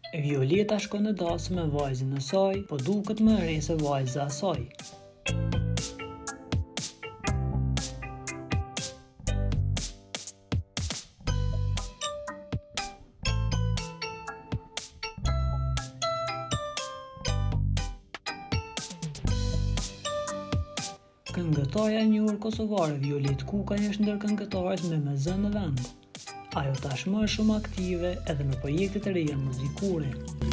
Violeta shkon në dasmë me vajzën e saj, po duket më e re se vajza e saj. Këngëtarja e njohur kosovare Violet është ndër këngëtarët me zënë në vend. Ajo tashmë është shumë aktive edhe në projekte të reja muzikore.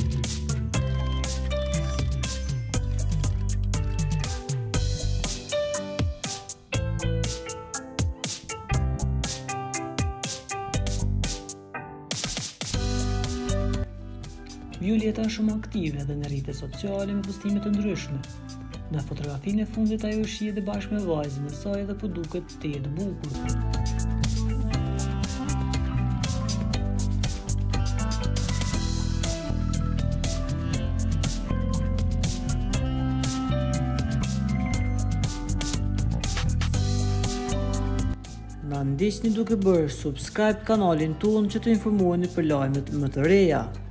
Violeta është shumë aktive edhe në rrjetet sociale me postime të ndryshme. Në fotografinë e fundit ajo shihet bashkë me vajzën e saj dhe po duket të jetë bukur. Na ndihni duke bërë subscribe kanalin tonë që të informoheni për lajmet më të reja.